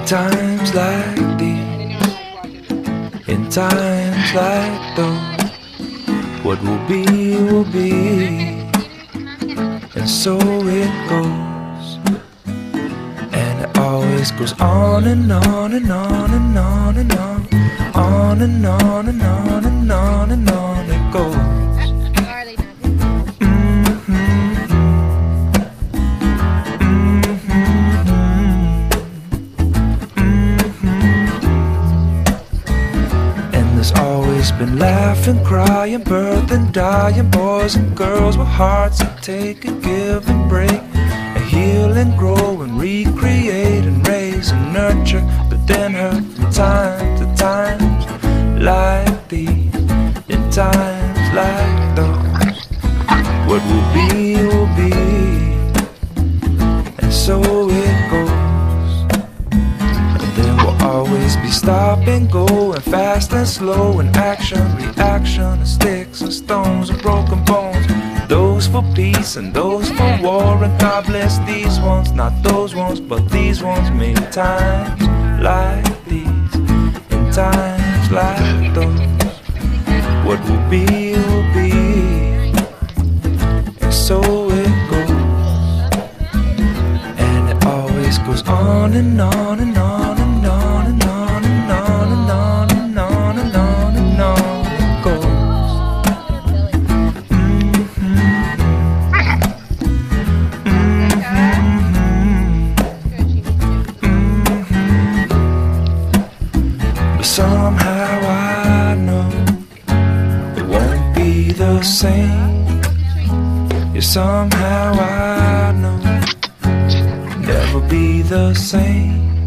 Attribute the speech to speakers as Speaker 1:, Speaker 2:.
Speaker 1: times like these, in times like those, what will be, and so it goes. And it always goes on and on and on and on and on, on and on and on and on and on it goes. There's always been laughing, crying, birthing, dying, boys and girls with hearts that take and give and break, and heal and grow and recreate and raise and nurture, but then hurt from time to times like these, in times like those. What will be, and so it goes. Always be stop and go, and fast and slow, and action, reaction, and sticks and stones and broken bones. Those for peace and those for war, and God bless these ones, not those ones, but these ones. Many times like these, in times like those, what will be, and so it goes. And it always goes on and on and on. Somehow I know it won't be the same. Yeah, somehow I know never be the same.